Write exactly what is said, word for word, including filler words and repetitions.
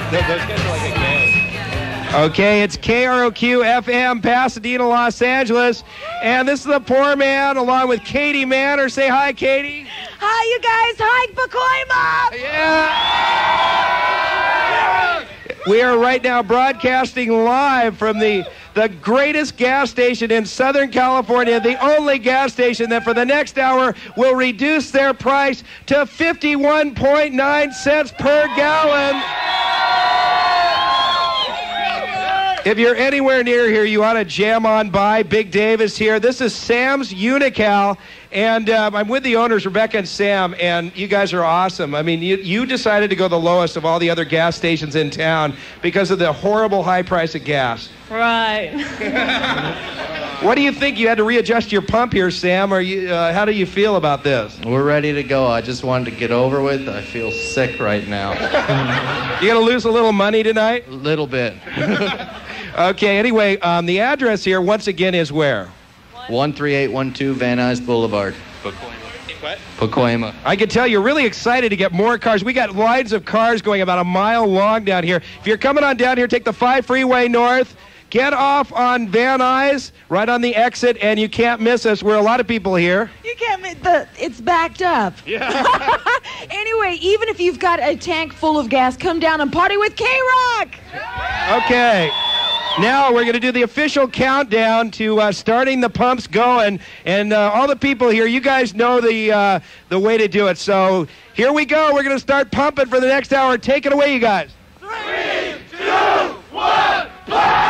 Those guys are like a gang. Okay, it's K R O Q F M, Pasadena, Los Angeles. And this is the Poor Man along with Katie Manor. Say hi, Katie. Hi, you guys. Hi, Pacoima. Yeah. We are right now broadcasting live from the, the greatest gas station in Southern California, the only gas station that for the next hour will reduce their price to fifty-one point nine cents per gallon. If you're anywhere near here, you ought to jam on by. Big Dave is here. This is Sam's Unocal, and um, I'm with the owners, Rebecca and Sam, and you guys are awesome. I mean, you, you decided to go the lowest of all the other gas stations in town because of the horrible high price of gas. Right. What do you think? You had to readjust your pump here, Sam, or you, uh, how do you feel about this? We're ready to go. I just wanted to get over with. I feel sick right now. You going to lose a little money tonight? A little bit. Okay, anyway, um, the address here, once again, is where? one three eight one two Van Nuys Boulevard. What? Pacoima. I can tell you're really excited to get more cars. We got lines of cars going about a mile long down here. If you're coming on down here, take the five freeway north. Get off on Van Nuys, right on the exit, and you can't miss us. We're a lot of people here. You can't admit the it's backed up. Yeah. Anyway, even if you've got a tank full of gas, come down and party with K-Rock. Okay. Now we're going to do the official countdown to uh, starting the pumps going, and uh, all the people here, you guys know the uh, the way to do it. So here we go. We're going to start pumping for the next hour. Take it away, you guys. Three, two, one, play!